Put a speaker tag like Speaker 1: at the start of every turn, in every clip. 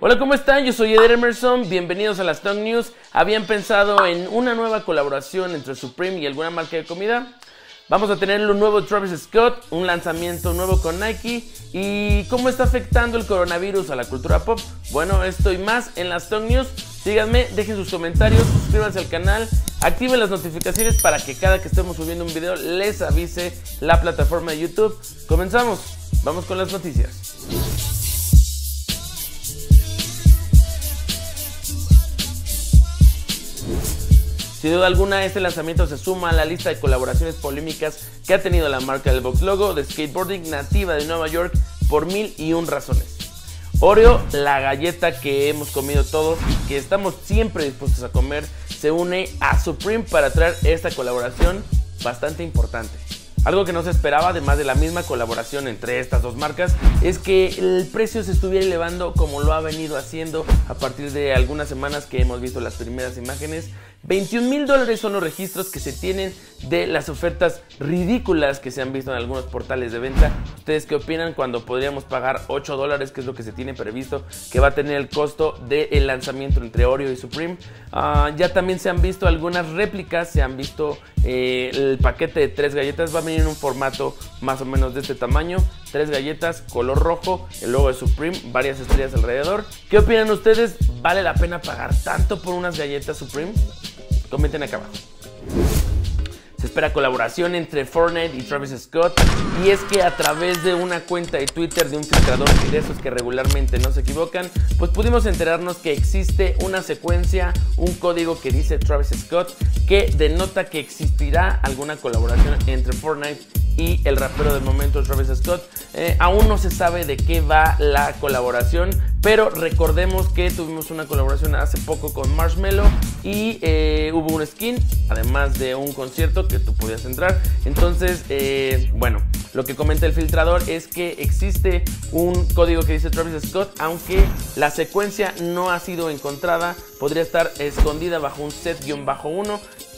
Speaker 1: Hola, ¿cómo están? Yo soy Eder Emerson, bienvenidos a las Tongue News. ¿Habían pensado en una nueva colaboración entre Supreme y alguna marca de comida? Vamos a tener un nuevo Travis Scott, un lanzamiento nuevo con Nike. ¿Y cómo está afectando el coronavirus a la cultura pop? Bueno, esto y más en las Tongue News. Síganme, dejen sus comentarios, suscríbanse al canal, activen las notificaciones para que cada que estemos subiendo un video les avise la plataforma de YouTube. Comenzamos, vamos con las noticias. Sin duda alguna, este lanzamiento se suma a la lista de colaboraciones polémicas que ha tenido la marca del box logo de skateboarding nativa de Nueva York por 1001 razones. Oreo, la galleta que hemos comido todos y que estamos siempre dispuestos a comer, se une a Supreme para traer esta colaboración bastante importante. Algo que no se esperaba, además de la misma colaboración entre estas dos marcas, es que el precio se estuviera elevando como lo ha venido haciendo a partir de algunas semanas que hemos visto las primeras imágenes. $21,000 son los registros que se tienen de las ofertas ridículas que se han visto en algunos portales de venta. ¿Ustedes qué opinan cuando podríamos pagar $8, que es lo que se tiene previsto que va a tener el costo del lanzamiento entre Oreo y Supreme? Ya también se han visto algunas réplicas, se han visto el paquete de 3 galletas, va a venir en un formato más o menos de este tamaño. 3 galletas, color rojo, el logo de Supreme, varias estrellas alrededor. ¿Qué opinan ustedes? ¿Vale la pena pagar tanto por unas galletas Supreme? Comenten acá abajo. Se espera colaboración entre Fortnite y Travis Scott, y es que a través de una cuenta de Twitter de un filtrador de esos que regularmente no se equivocan, pues pudimos enterarnos que existe una secuencia, un código que dice Travis Scott, que denota que existirá alguna colaboración entre Fortnite y el rapero del momento Travis Scott. Aún no se sabe de qué va la colaboración, pero recordemos que tuvimos una colaboración hace poco con Marshmello y hubo un skin, además de un concierto que tú podías entrar. Entonces, bueno, lo que comenta el filtrador es que existe un código que dice Travis Scott, aunque la secuencia no ha sido encontrada, podría estar escondida bajo un set-1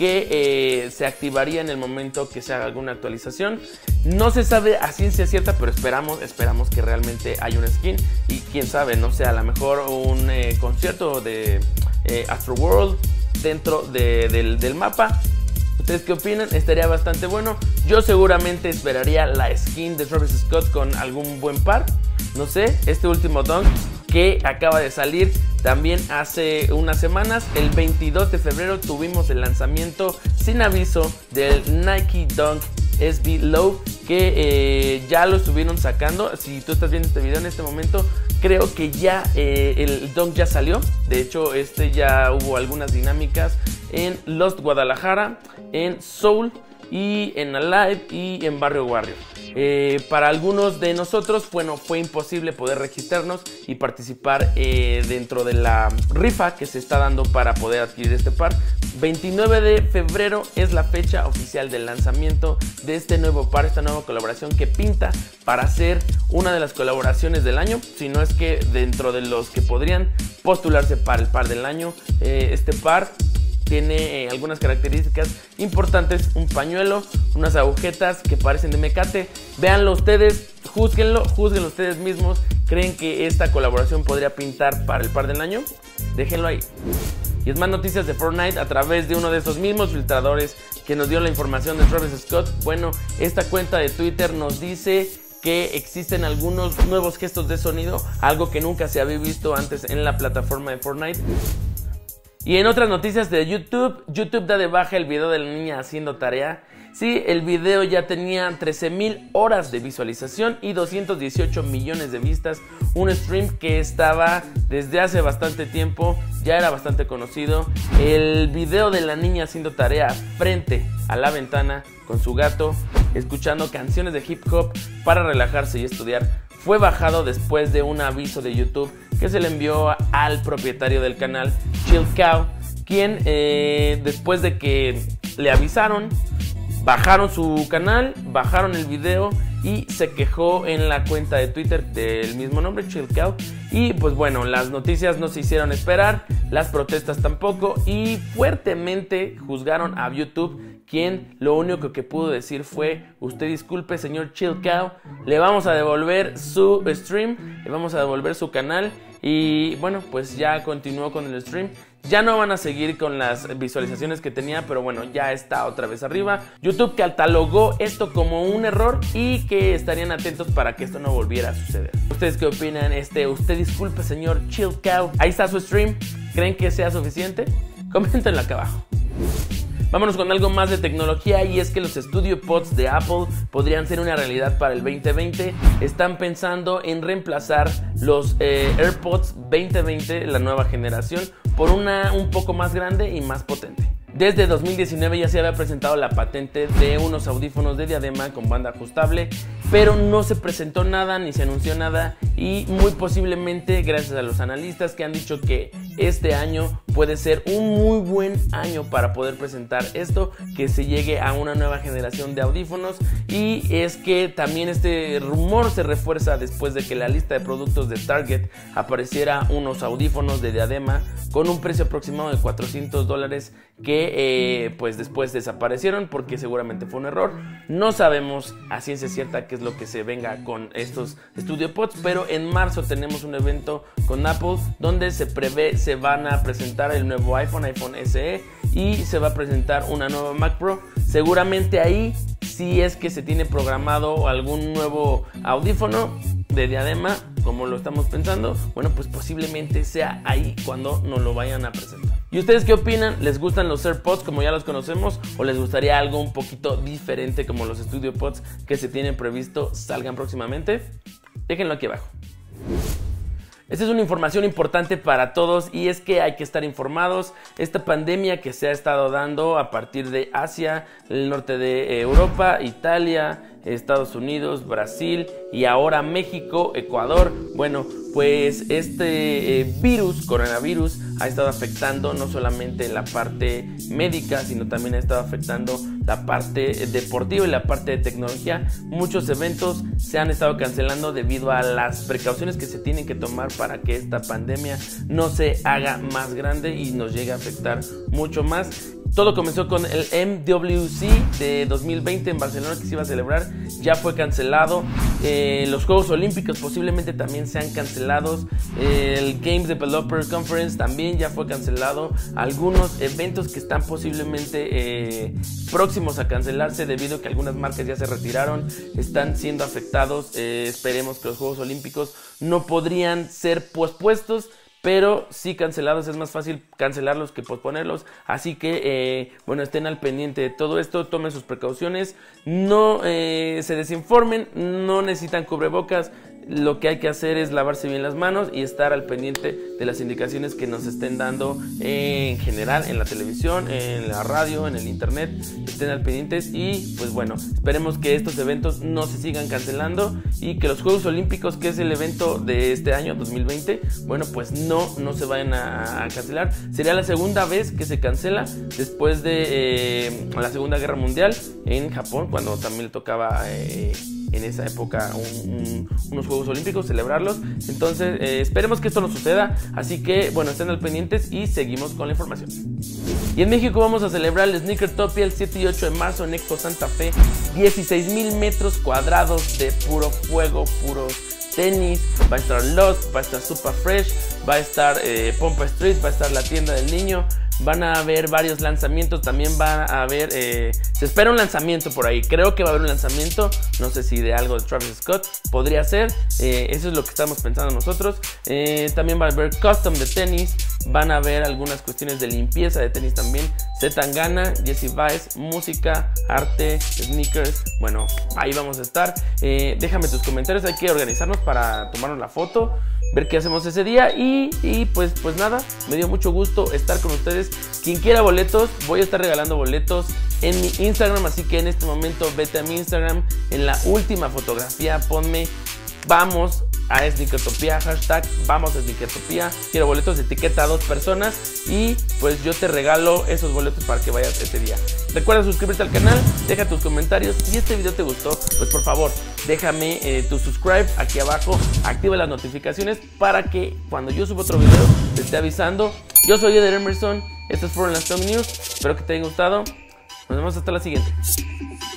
Speaker 1: que se activaría en el momento que se haga alguna actualización. No se sabe a ciencia cierta, pero esperamos que realmente haya un skin, y quién sabe, no sé, a lo mejor un concierto de Astroworld dentro del mapa. ¿Ustedes qué opinan? Estaría bastante bueno. Yo seguramente esperaría la skin de Travis Scott con algún buen par. No sé, este último dunk que acaba de salir también hace unas semanas, el 22 de febrero tuvimos el lanzamiento sin aviso del Nike Dunk SB Low, que ya lo estuvieron sacando. Si tú estás viendo este video en este momento, creo que ya el Dunk ya salió. De hecho, ya hubo algunas dinámicas en Lost Guadalajara, en Soul y en Alive y en Barrio Warrior. Para algunos de nosotros, bueno, fue imposible poder registrarnos y participar dentro de la rifa que se está dando para poder adquirir este par. 29 de febrero es la fecha oficial del lanzamiento de este nuevo par, esta nueva colaboración que pinta para ser una de las colaboraciones del año, si no es que dentro de los que podrían postularse para el par del año. Este par tiene algunas características importantes: un pañuelo, unas agujetas que parecen de mecate. Véanlo ustedes, juzguen ustedes mismos. ¿Creen que esta colaboración podría pintar para el par del año? Déjenlo ahí. Y es más noticias de Fortnite a través de uno de esos mismos filtradores que nos dio la información de Travis Scott. Bueno, esta cuenta de Twitter nos dice que existen algunos nuevos gestos de sonido, algo que nunca se había visto antes en la plataforma de Fortnite. Y en otras noticias de YouTube da de baja el video de la niña haciendo tarea. Sí, el video ya tenía 13,000 horas de visualización y 218 millones de vistas. Un stream que estaba desde hace bastante tiempo, ya era bastante conocido. El video de la niña haciendo tarea frente a la ventana con su gato, escuchando canciones de hip hop para relajarse y estudiar, fue bajado después de un aviso de YouTube que se le envió al propietario del canal, Chill Cow, quien después de que le avisaron, bajaron su canal, bajaron el video y se quejó en la cuenta de Twitter del mismo nombre, Chill Cow. Y pues bueno, las noticias no se hicieron esperar. las protestas tampoco, y fuertemente juzgaron a YouTube, quien lo único que pudo decir fue: usted disculpe, señor Chill Cow, le vamos a devolver su stream, le vamos a devolver su canal. Y bueno, pues ya continuó con el stream. Ya no van a seguir con las visualizaciones que tenía, pero bueno, ya está otra vez arriba. YouTube catalogó esto como un error y que estarían atentos para que esto no volviera a suceder. ¿Ustedes qué opinan? Usted disculpe, señor Chill Cow. Ahí está su stream. ¿Creen que sea suficiente? Coméntenlo acá abajo. Vámonos con algo más de tecnología, y es que los Studio Pods de Apple podrían ser una realidad para el 2020. Están pensando en reemplazar los AirPods 2020, la nueva generación, por una un poco más grande y más potente. Desde 2019 ya se había presentado la patente de unos audífonos de diadema con banda ajustable, pero no se presentó nada ni se anunció nada, y muy posiblemente, gracias a los analistas que han dicho que este año puede ser un muy buen año para poder presentar esto, que se llegue a una nueva generación de audífonos. Y es que también este rumor se refuerza después de que la lista de productos de Target apareciera unos audífonos de diadema con un precio aproximado de $400 que pues después desaparecieron porque seguramente fue un error. No sabemos a ciencia cierta qué es lo que se venga con estos Studio Pods, pero en marzo tenemos un evento con Apple donde se prevé se van a presentar el nuevo iPhone SE, y se va a presentar una nueva Mac Pro. Seguramente ahí, si es que se tiene programado algún nuevo audífono de diadema, como lo estamos pensando, bueno, pues posiblemente sea ahí cuando nos lo vayan a presentar. ¿Y ustedes qué opinan? ¿Les gustan los AirPods como ya los conocemos, o les gustaría algo un poquito diferente como los Studio Pods que se tienen previsto salgan próximamente? Déjenlo aquí abajo. Esta es una información importante para todos, y es que hay que estar informados. Esta pandemia que se ha estado dando a partir de Asia, el norte de Europa, Italia, Estados Unidos, Brasil y ahora México, Ecuador. Bueno, pues este coronavirus, ha estado afectando no solamente la parte médica, sino también ha estado afectando la parte deportiva y la parte de tecnología. Muchos eventos se han estado cancelando debido a las precauciones que se tienen que tomar para que esta pandemia no se haga más grande y nos llegue a afectar mucho más. Todo comenzó con el MWC de 2020 en Barcelona, que se iba a celebrar, ya fue cancelado. Los Juegos Olímpicos posiblemente también sean cancelados. El Games Developer Conference también ya fue cancelado. Algunos eventos que están posiblemente próximos a cancelarse debido a que algunas marcas ya se retiraron, están siendo afectados. Esperemos que los Juegos Olímpicos no podrían ser pospuestos, pero sí cancelados. Es más fácil cancelarlos que posponerlos. Así que, bueno, estén al pendiente de todo esto. Tomen sus precauciones. No se desinformen. No necesitan cubrebocas. Lo que hay que hacer es lavarse bien las manos y estar al pendiente de las indicaciones que nos estén dando en general, en la televisión, en la radio, en el internet. Estén al pendientes y pues bueno, esperemos que estos eventos no se sigan cancelando y que los Juegos Olímpicos, que es el evento de este año 2020, bueno, pues no se vayan a cancelar. Sería la segunda vez que se cancela después de la Segunda Guerra Mundial en Japón, cuando también le tocaba en esa época unos Juegos Olímpicos, celebrarlos. Entonces esperemos que esto no suceda, así que bueno, estén al pendientes y seguimos con la información. Y en México vamos a celebrar el Sneakertopia el 7 y 8 de marzo en Expo Santa Fe. 16,000 metros cuadrados de puro fuego, puros tenis. Va a estar Lost, va a estar Super Fresh, va a estar Pompa Street, va a estar la tienda del niño. Van a haber varios lanzamientos, también va a haber, se espera un lanzamiento por ahí, creo que va a haber un lanzamiento, no sé si de algo de Travis Scott, podría ser, eso es lo que estamos pensando nosotros. También va a haber custom de tenis, van a haber algunas cuestiones de limpieza de tenis también, Zetangana, Jesse Vice, música, arte, sneakers, bueno, ahí vamos a estar. Déjame tus comentarios, hay que organizarnos para tomarnos la foto, ver qué hacemos ese día y pues nada, me dio mucho gusto estar con ustedes. Quien quiera boletos, voy a estar regalando boletos en mi Instagram, así que en este momento vete a mi Instagram, en la última fotografía ponme vamos a Sneakertopia, hashtag vamos a Sneakertopia, quiero boletos, etiqueta a 2 personas y pues yo te regalo esos boletos para que vayas ese día. Recuerda suscribirte al canal, deja tus comentarios. Si este video te gustó, pues por favor déjame tu subscribe aquí abajo, activa las notificaciones para que cuando yo suba otro video te esté avisando. Yo soy Eder Emerson, estas fueron las Tong News, espero que te haya gustado, nos vemos hasta la siguiente.